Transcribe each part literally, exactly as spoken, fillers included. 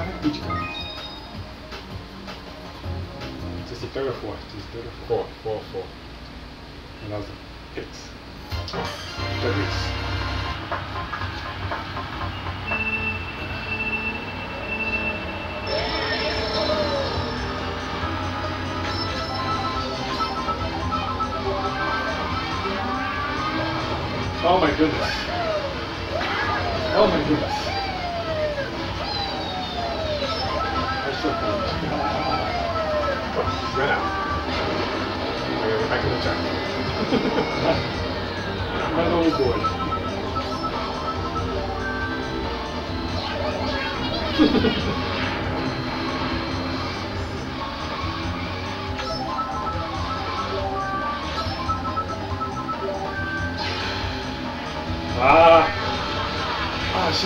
Is this the third or fourth? Is this the third or Four, four, four. And that was the pits. Third race. Oh my goodness. Oh my goodness. I should have. Ran out. We're back in the track. My little boy. Ah! Ah, she.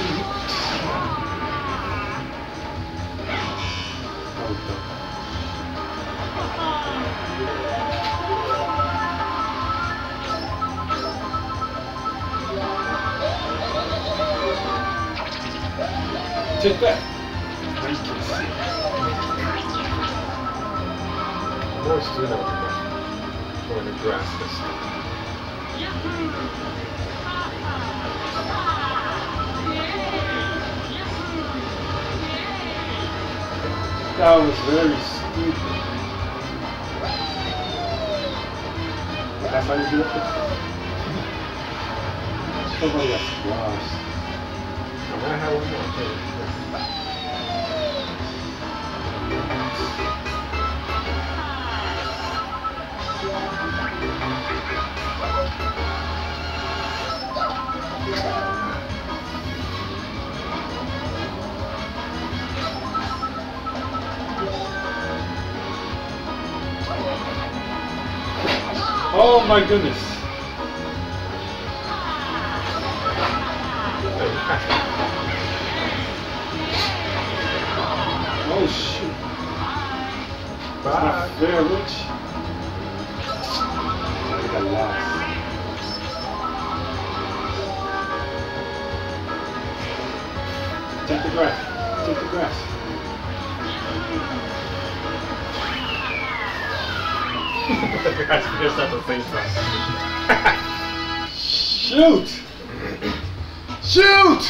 Take that. Nice kiss. I'm always doing that with the grass. Going to grass this. That was very stupid. That's how you do it? Somebody got squashed. I'm gonna have one more. Oh my goodness. Oh shoot. That's not fair, Rich. I think I lost. Take the grass. Take the grass. The grass finished at the same time. Shoot! Shoot!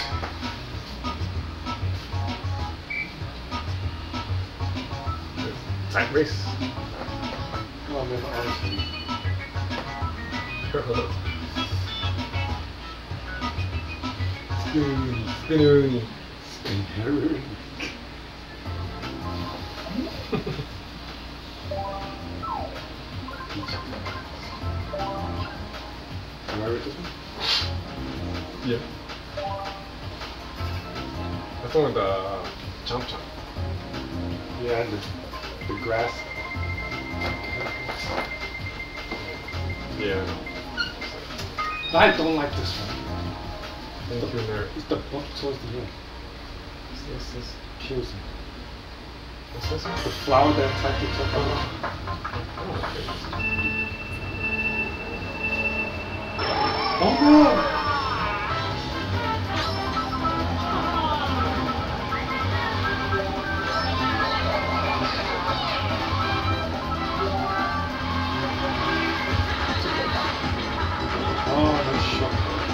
Tight race. Come on, man, honestly. Spinneroonie, spinneroonie. Spinneroonie. Am I with this one? Yeah. That's the one with the chomp chomp. Yeah, and the, the grass. Yeah. I don't like this one. Thank you, nerd. It's the bump towards the end. What's this? This? Kills me. What's this? The flower that attacked the top of Oh, okay. Oh no! Oh, nice shot.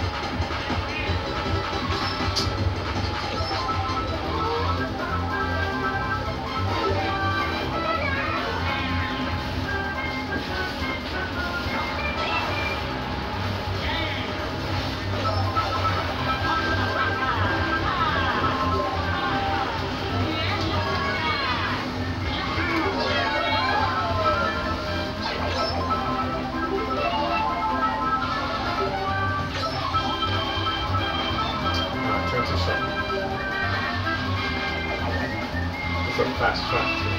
It's a fast track too.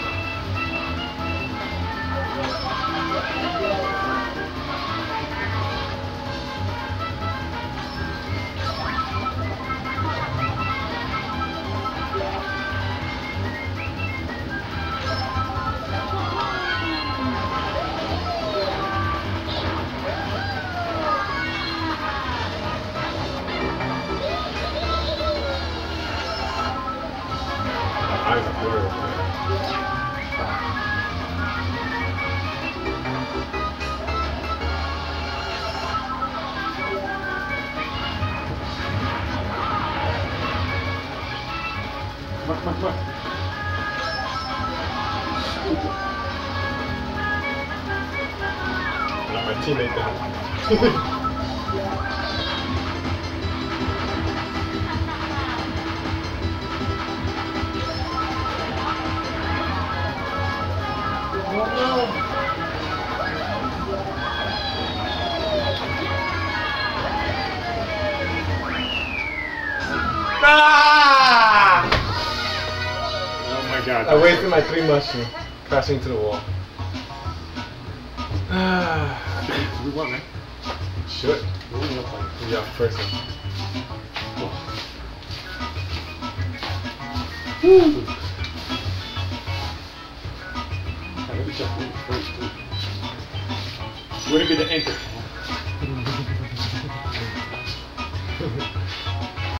I come on, come on. Let my teammate down. Oh no! Ah! Oh my god. I wasted my three mushrooms crashing into the wall. We won, man. Should. We won up like Yeah, first one. Woo! Let me check first, too. Would it be the anchor?